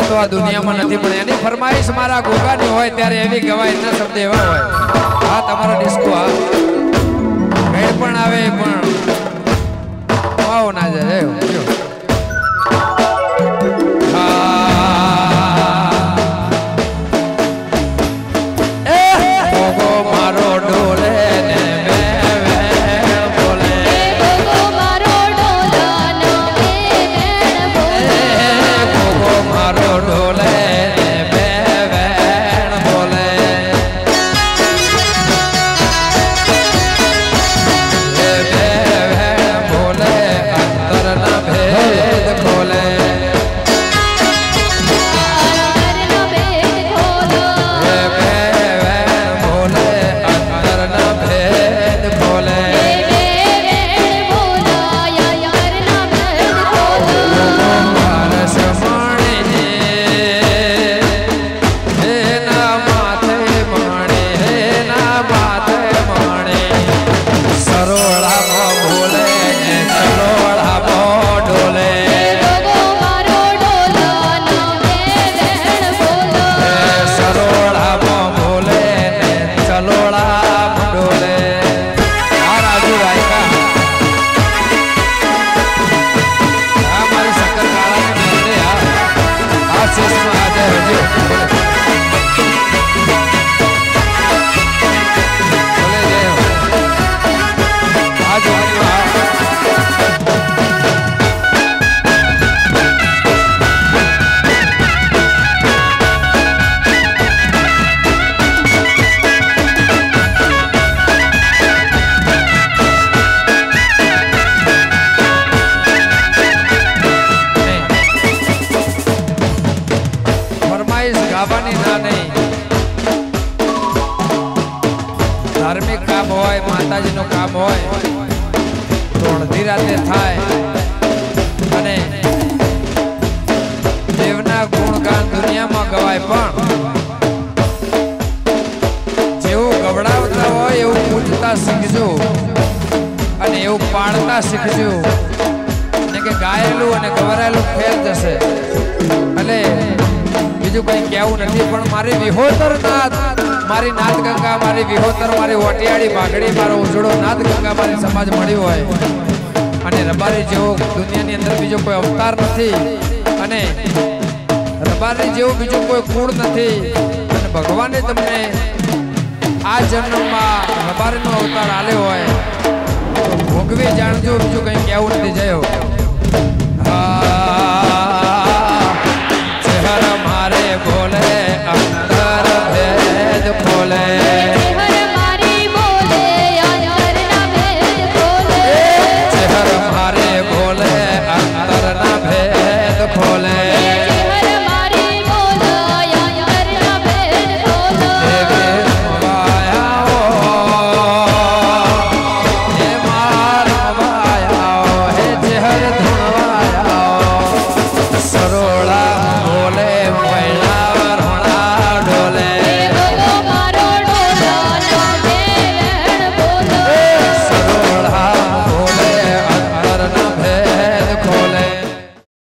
તો આ દુનિયામાં નથી પણ એની ફરમાઈશ મારા ગોગાની હોય ત્યારે એવી ગવાય ના શબ્દ એવા હોય આ તમારો ડિસ્કો આ કઈ પણ આવે પણ આવો ના જાય धार्मिक काम होय माताजी नो काम होय तो अड़धी राते थाय अने देवना गुणगान दुनिया में गवाय पण जेवो गवड़ावता होय एवं पूजता शीखजो अने एवं पाळता शीखजो ने के गायेलू अने गवरायेलू फेर जशे अने बीजू कई कहेवुं नथी पण मारी विहोतर नाथ मारी नाथ गंगा मारी विहोतर मारी ओटियाड़ी बागड़ी मारो उजड़ो नाथ गंगा मारी समाज मळ्यो होय अने रबारी जेवो दुनियानी अंदर बीजो कोई अवतार नथी अने रबारी जेवो बीजो कोई कूळ नथी अने भगवाने तमने आ जन्ममां रबारीनो अवतार आल्यो होय भोगवी जाणजो बीजो कई कहेवुं नथी जय हो।